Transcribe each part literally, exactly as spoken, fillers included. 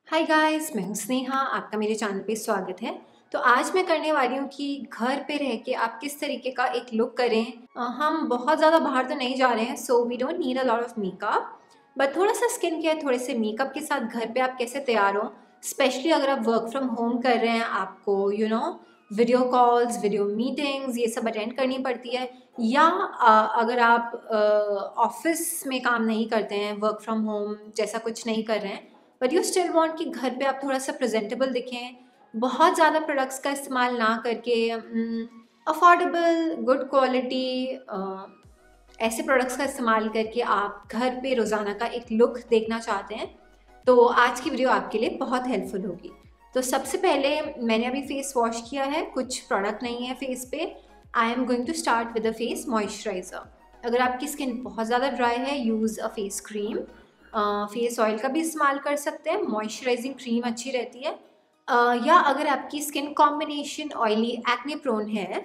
Hi guys, मैं हूं स्नेहा। आपका मेरे चैनल पे स्वागत है। तो आज मैं करने वाली हूँ कि घर पे रह के आप किस तरीके का एक लुक करें। अ, हम बहुत ज़्यादा बाहर तो नहीं जा रहे हैं, so we don't need a lot of makeup, but थोड़ा सा स्किन केयर, थोड़े से मेकअप के साथ घर पे आप कैसे तैयार हो। स्पेशली अगर आप वर्क फ्रॉम होम कर रहे हैं, आपको you know video calls, video meetings ये सब अटेंड करनी पड़ती है, या अ, अगर आप ऑफिस में काम नहीं करते हैं, वर्क फ्रॉम होम जैसा कुछ नहीं कर रहे हैं, बट यू स्टिल वांट कि घर पे आप थोड़ा सा प्रेजेंटेबल दिखें, बहुत ज़्यादा प्रोडक्ट्स का इस्तेमाल ना करके, अफोर्डेबल गुड क्वालिटी ऐसे प्रोडक्ट्स का इस्तेमाल करके आप घर पे रोज़ाना का एक लुक देखना चाहते हैं, तो आज की वीडियो आपके लिए बहुत हेल्पफुल होगी। तो सबसे पहले मैंने अभी फेस वॉश किया है, कुछ प्रोडक्ट नहीं है फेस पे। I am going to start with a face moisturiser. अगर आपकी स्किन बहुत ज़्यादा ड्राई है, use a face cream. Face oil का भी इस्तेमाल कर सकते हैं, मॉइस्चराइजिंग क्रीम अच्छी रहती है। uh, या अगर आपकी skin combination oily acne prone है,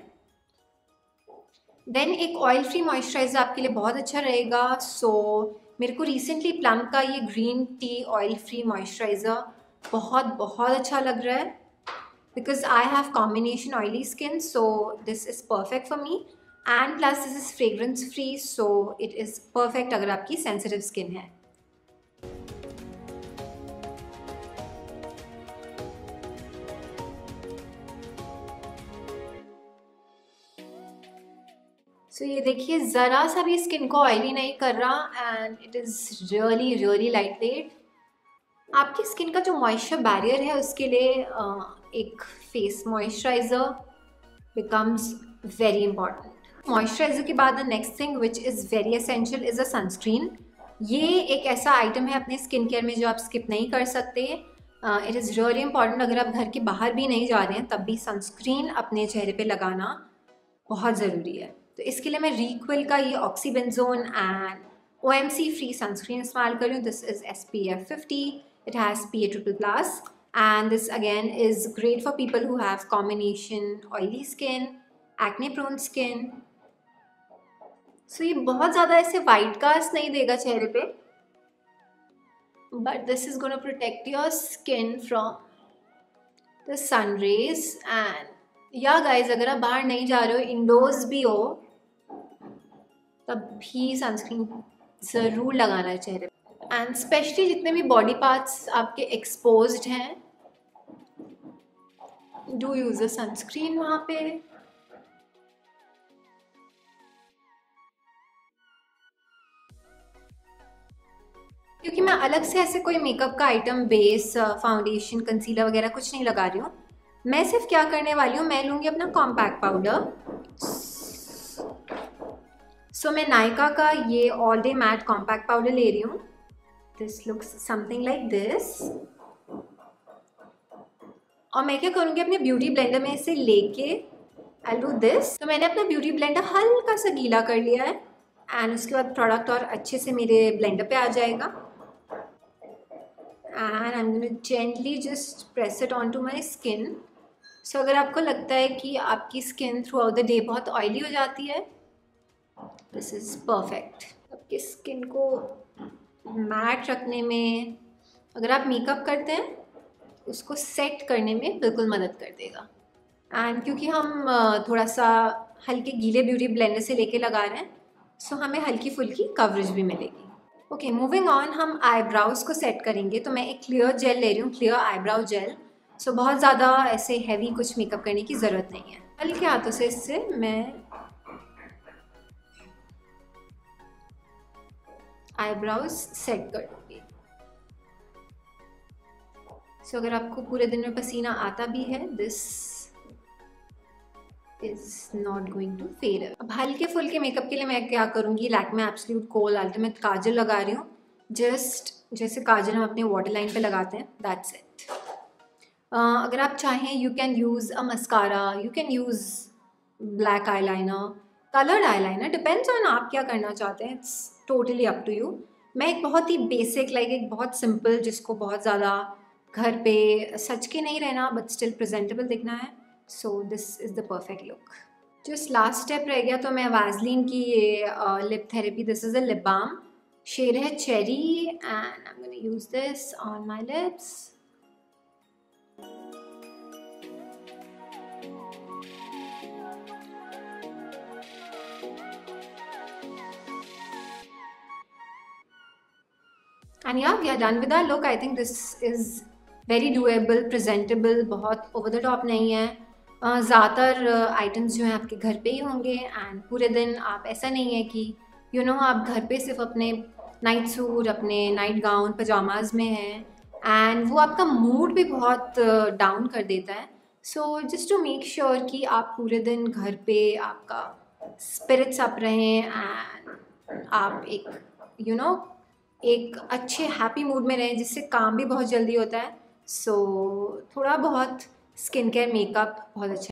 देन एक ऑयल फ्री मॉइस्चराइज़र आपके लिए बहुत अच्छा रहेगा। सो so, मेरे को रिसेंटली प्लम का ये green tea oil free moisturiser बहुत बहुत अच्छा लग रहा है, because I have combination oily skin, so this is perfect for me. And plus this is fragrance free, so it is perfect अगर आपकी सेंसिटिव स्किन है। सो so, ये देखिए, ज़रा सा भी स्किन को ऑयली नहीं कर रहा, and it is really really light weight. आपकी स्किन का जो मॉइस्चर बैरियर है उसके लिए एक face moisturiser becomes very important. Moisturiser के बाद the next thing which is very essential is a sunscreen. ये एक ऐसा आइटम है अपने स्किन केयर में जो आप स्किप नहीं कर सकते। It is really important. अगर आप घर के बाहर भी नहीं जा रहे हैं तब भी सनस्क्रीन अपने चेहरे पे लगाना बहुत ज़रूरी है। तो इसके लिए मैं रीक्विल का ये oxybenzone and O M C free sunscreen इस्तेमाल कर रही हूँ। This is S P F fifty, it has P A triple plus, and this again is great for people who have combination oily skin, acne prone skin. So ये बहुत ज़्यादा ऐसे white cast नहीं देगा चेहरे पे, but this is gonna protect your skin from the sun rays. And yeah guys, अगर आप बाहर नहीं जा रहे हो, इंडोर्स भी हो, तब भी सनस्क्रीन ज़रूर लगाना है चेहरे पे। एंड स्पेशली जितने भी बॉडी पार्ट्स आपके एक्सपोज्ड हैं, डू यूज़ अ सनस्क्रीन वहाँ पे। क्योंकि मैं अलग से ऐसे कोई मेकअप का आइटम, बेस, फाउंडेशन, कंसीलर वगैरह कुछ नहीं लगा रही हूँ। मैं सिर्फ क्या करने वाली हूँ, मैं लूँगी अपना कॉम्पैक्ट पाउडर। सो so, मैं नायका का ये all day matte compact powder ले रही हूँ। This looks something like this. और मैं क्या करूँगी, अपने ब्यूटी ब्लेंडर में इसे लेके आई डू दिस। तो मैंने अपना ब्यूटी ब्लेंडर हल्का सा गीला कर लिया है, एंड उसके बाद प्रोडक्ट और अच्छे से मेरे ब्लेंडर पे आ जाएगा। And I am gonna gently just press it on to my skin. So अगर आपको लगता है कि आपकी skin throughout the day बहुत ऑयली हो जाती है, दिस इज़ परफेक्ट आपकी स्किन को मैट रखने में। अगर आप मेकअप करते हैं, उसको सेट करने में बिल्कुल मदद कर देगा। एंड क्योंकि हम थोड़ा सा हल्के गीले ब्यूटी ब्लेंडर से लेके लगा रहे हैं, सो हमें हल्की फुल्की कवरेज भी मिलेगी। ओके, मूविंग ऑन, हम आईब्राउज़ को सेट करेंगे। तो मैं एक क्लियर जेल ले रही हूँ, clear eyebrow gel. So so, बहुत ज़्यादा ऐसे हैवी कुछ मेकअप करने की ज़रूरत नहीं है। हल्के हाथों से इससे मैं आईब्राउज सेट कर दूँगी। सो so, अगर आपको पूरे दिन में पसीना आता भी है, this is not going to fade. अब हल्के फुल्के मेकअप के लिए मैं क्या करूँगी, Lakme absolute kohl ultimate kajal लगा रही हूँ। जस्ट जैसे काजल हम अपने वाटर लाइन पे लगाते हैं, दैट्स इट। uh, अगर आप चाहें, you can use a mascara, you can use black eye liner, coloured eye liner, depends on आप क्या करना चाहते हैं। It's totally up to you. मैं एक बहुत ही बेसिक, लाइक एक बहुत सिंपल, जिसको बहुत ज़्यादा घर पे सच के नहीं रहना बट स्टिल प्रेजेंटेबल दिखना है, so this is the perfect look. Just last step रह गया, तो मैं वैसलीन की ये lip therapy, this is a lip balm, shade है cherry, and I am gonna use this on my lips. And yeah we are done with our look. I think this is very doable, presentable, बहुत over the top नहीं है। uh, ज़्यादातर items uh, जो हैं आपके घर पे ही होंगे एंड पूरे दिन आप ऐसा नहीं है कि यू you नो know, आप घर पे सिर्फ अपने नाइट सूट, अपने नाइट गाउन, पजामाज में हैं एंड वो आपका मूड भी बहुत डाउन uh, कर देता है। So just to make sure कि आप पूरे दिन घर पे आपका स्पिरिट्स अप रहें एंड आप एक यू you नो know, एक अच्छे हैप्पी मूड में रहें, जिससे काम भी बहुत जल्दी होता है। सो so, थोड़ा बहुत स्किन केयर, मेकअप बहुत अच्छा